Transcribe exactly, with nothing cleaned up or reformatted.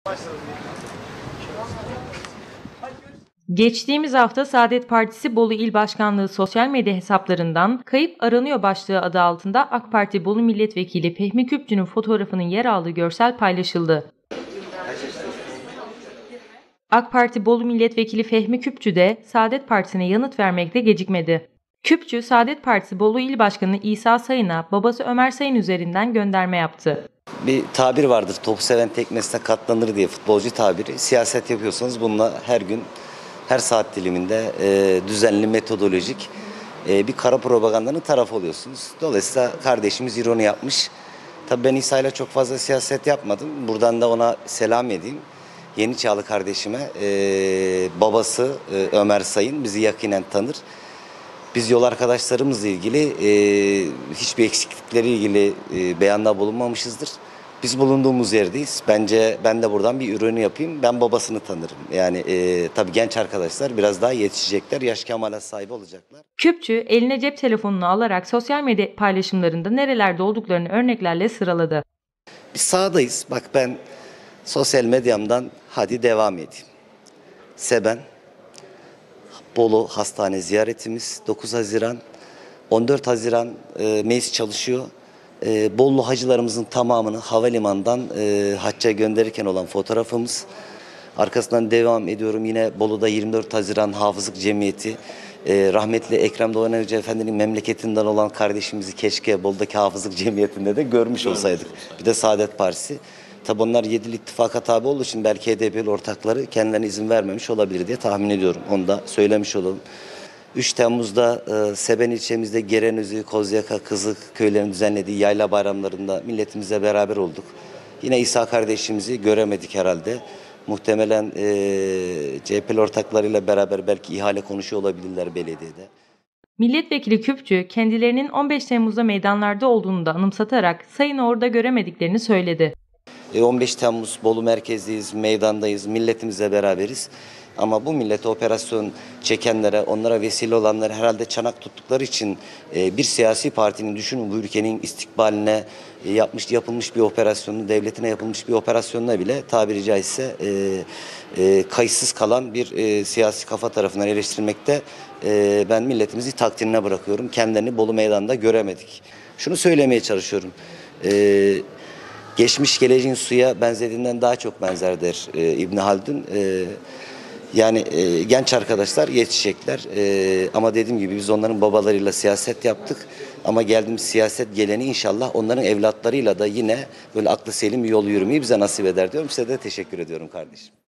Geçtiğimiz hafta Saadet Partisi Bolu İl Başkanlığı sosyal medya hesaplarından "Kayıp aranıyor" başlığı adı altında AK Parti Bolu Milletvekili Fehmi Küpçü'nün fotoğrafının yer aldığı görsel paylaşıldı. AK Parti Bolu Milletvekili Fehmi Küpçü de Saadet Partisi'ne yanıt vermekte gecikmedi. Küpçü, Saadet Partisi Bolu İl Başkanı İsa Sayın'a babası Ömer Sayın üzerinden gönderme yaptı. Bir tabir vardır, topu seven tekmesine katlanır diye, futbolcu tabiri. Siyaset yapıyorsanız bununla her gün, her saat diliminde e, düzenli, metodolojik e, bir kara propagandanın tarafı oluyorsunuz. Dolayısıyla kardeşimiz ironi yapmış. Tabii ben İsa ile çok fazla siyaset yapmadım. Buradan da ona selam edeyim. Yeni Çağlı kardeşime e, babası e, Ömer Sayın bizi yakinen tanır. Biz yol arkadaşlarımızla ilgili e, hiçbir eksiklikleri ilgili e, beyanda bulunmamışızdır. Biz bulunduğumuz yerdeyiz. Bence ben de buradan bir ürünü yapayım. Ben babasını tanırım. Yani e, tabii genç arkadaşlar biraz daha yetişecekler. Yaş kemale sahibi olacaklar. Küpçü, eline cep telefonunu alarak sosyal medya paylaşımlarında nerelerde olduklarını örneklerle sıraladı. Biz sahadayız. Bak ben sosyal medyamdan hadi devam edeyim. Seben, Bolu hastane ziyaretimiz dokuz Haziran, on dört Haziran e, meclis çalışıyor. E, Bolu hacılarımızın tamamını havalimanından e, hacca gönderirken olan fotoğrafımız. Arkasından devam ediyorum yine Bolu'da yirmi dört Haziran Hafızlık Cemiyeti. E, rahmetli Ekrem Doğan Hoca Efendi'nin memleketinden olan kardeşimizi keşke Bolu'daki Hafızlık Cemiyeti'nde de görmüş olsaydık. Bir de Saadet Partisi. Tabi onlar yedili ittifaka tabi olduğu için belki H D P'li ortakları kendilerine izin vermemiş olabilir diye tahmin ediyorum. Onu da söylemiş olalım. üç Temmuz'da e, Seben ilçemizde Gerenözü, Kozyaka, Kızık köylerinin düzenlediği yayla bayramlarında milletimizle beraber olduk. Yine İsa kardeşimizi göremedik herhalde. Muhtemelen e, C H P'li ortaklarıyla beraber belki ihale konuşuyor olabilirler belediyede. Milletvekili Küpçü, kendilerinin on beş Temmuz'da meydanlarda olduğunu da anımsatarak Sayın'ı orada göremediklerini söyledi. on beş Temmuz Bolu merkezdeyiz, meydandayız, milletimizle beraberiz. Ama bu millete operasyon çekenlere, onlara vesile olanlara herhalde çanak tuttukları için bir siyasi partinin, düşünün bu ülkenin istikbaline yapmış, yapılmış bir operasyonu, devletine yapılmış bir operasyonuna bile tabiri caizse e, e, kayıtsız kalan bir e, siyasi kafa tarafından eleştirilmekte. E, ben milletimizi takdirine bırakıyorum. Kendilerini Bolu Meydanı'nda göremedik. Şunu söylemeye çalışıyorum. E, Geçmiş geleceğin suya benzediğinden daha çok benzer der e, İbn Haldun. E, yani e, genç arkadaşlar yetişecekler. E, ama dediğim gibi biz onların babalarıyla siyaset yaptık. Ama geldiğimiz siyaset geleni inşallah onların evlatlarıyla da yine böyle aklı selim bir yol yürümeyi bize nasip eder diyorum. Size de teşekkür ediyorum kardeşim.